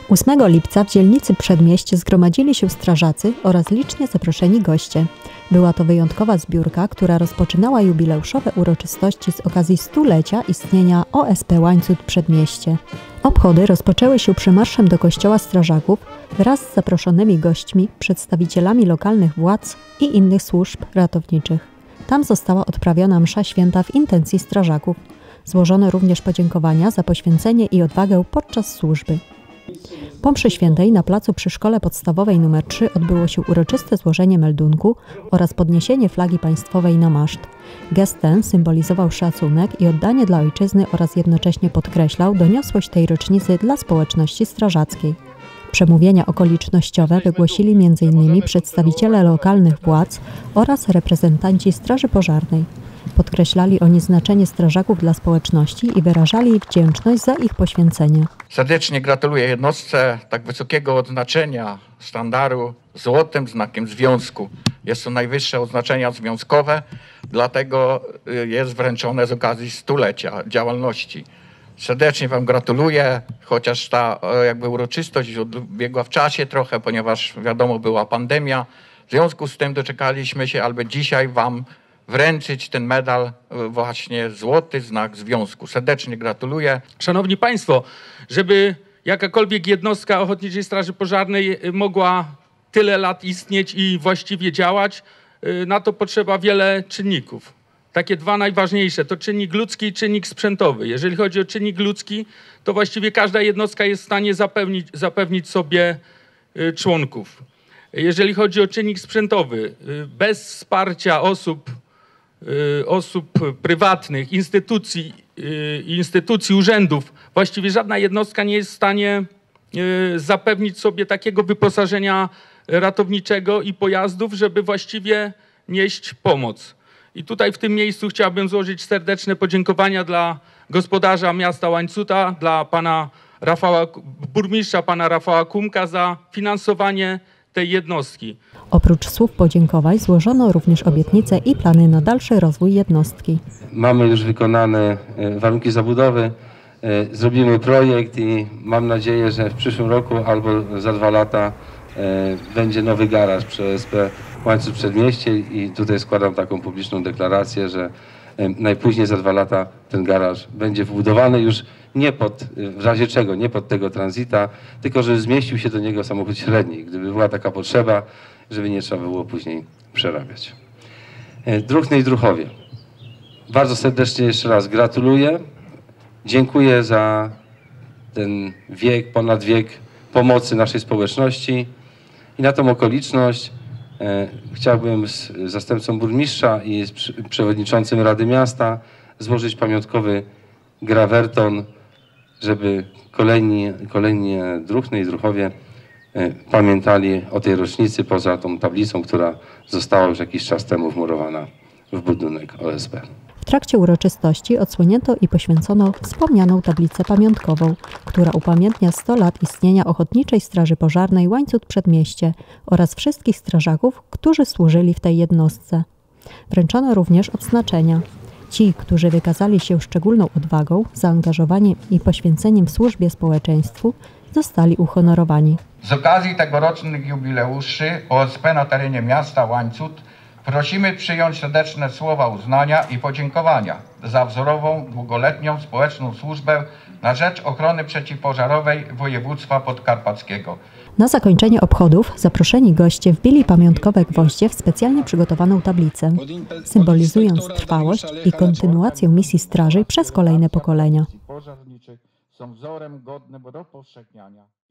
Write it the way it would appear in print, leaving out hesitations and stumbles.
8 lipca w dzielnicy Przedmieście zgromadzili się strażacy oraz licznie zaproszeni goście. Była to wyjątkowa zbiórka, która rozpoczynała jubileuszowe uroczystości z okazji 100-lecia istnienia OSP Łańcut Przedmieście. Obchody rozpoczęły się przymarszem do kościoła strażaków wraz z zaproszonymi gośćmi, przedstawicielami lokalnych władz i innych służb ratowniczych. Tam została odprawiona msza święta w intencji strażaków. Złożono również podziękowania za poświęcenie i odwagę podczas służby. Po mszy świętej na placu przy Szkole Podstawowej nr 3 odbyło się uroczyste złożenie meldunku oraz podniesienie flagi państwowej na maszt. Gest ten symbolizował szacunek i oddanie dla ojczyzny oraz jednocześnie podkreślał doniosłość tej rocznicy dla społeczności strażackiej. Przemówienia okolicznościowe wygłosili m.in. przedstawiciele lokalnych władz oraz reprezentanci Straży Pożarnej. Podkreślali oni znaczenie strażaków dla społeczności i wyrażali wdzięczność za ich poświęcenie. Serdecznie gratuluję jednostce tak wysokiego odznaczenia, sztandaru złotym znakiem związku. Jest to najwyższe odznaczenie związkowe, dlatego jest wręczone z okazji 100-lecia działalności. Serdecznie Wam gratuluję, chociaż ta uroczystość odbiegła w czasie trochę, ponieważ wiadomo była pandemia. W związku z tym doczekaliśmy się, aby dzisiaj Wam wręczyć ten medal, właśnie złoty znak związku. Serdecznie gratuluję. Szanowni Państwo, żeby jakakolwiek jednostka Ochotniczej Straży Pożarnej mogła tyle lat istnieć i właściwie działać, na to potrzeba wiele czynników. Takie dwa najważniejsze to czynnik ludzki i czynnik sprzętowy. Jeżeli chodzi o czynnik ludzki, to właściwie każda jednostka jest w stanie zapewnić sobie członków. Jeżeli chodzi o czynnik sprzętowy, bez wsparcia osób prywatnych, instytucji, urzędów, właściwie żadna jednostka nie jest w stanie zapewnić sobie takiego wyposażenia ratowniczego i pojazdów, żeby właściwie nieść pomoc. I tutaj w tym miejscu chciałbym złożyć serdeczne podziękowania dla gospodarza miasta Łańcuta, dla burmistrza pana Rafała Kumka za finansowanie tej jednostki. Oprócz słów podziękowań złożono również obietnice i plany na dalszy rozwój jednostki. Mamy już wykonane warunki zabudowy, zrobimy projekt i mam nadzieję, że w przyszłym roku albo za 2 lata będzie nowy garaż przy OSP Łańcut Przedmieście i tutaj składam taką publiczną deklarację, że najpóźniej za 2 lata ten garaż będzie wbudowany już w razie czego, nie pod tego tranzyta, tylko żeby zmieścił się do niego samochód średni, gdyby była taka potrzeba, żeby nie trzeba było później przerabiać. Druhny i druhowie, bardzo serdecznie jeszcze raz gratuluję. Dziękuję za ten wiek, ponad wiek pomocy naszej społeczności i na tą okoliczność chciałbym z zastępcą burmistrza i z przewodniczącym Rady Miasta złożyć pamiątkowy grawerton, żeby kolejni druhny i druhowie pamiętali o tej rocznicy poza tą tablicą, która została już jakiś czas temu wmurowana w budynek OSP. W trakcie uroczystości odsłonięto i poświęcono wspomnianą tablicę pamiątkową, która upamiętnia 100 lat istnienia Ochotniczej Straży Pożarnej Łańcut Przedmieście oraz wszystkich strażaków, którzy służyli w tej jednostce. Wręczono również odznaczenia. Ci, którzy wykazali się szczególną odwagą, zaangażowaniem i poświęceniem w służbie społeczeństwu, zostali uhonorowani. Z okazji tegorocznych jubileuszy OSP na terenie miasta Łańcut prosimy przyjąć serdeczne słowa uznania i podziękowania za wzorową, długoletnią społeczną służbę na rzecz ochrony przeciwpożarowej województwa podkarpackiego. Na zakończenie obchodów zaproszeni goście wbili pamiątkowe gwoździe w specjalnie przygotowaną tablicę, symbolizując trwałość i kontynuację misji straży przez kolejne pokolenia. Są wzorem godnym rozpowszechniania.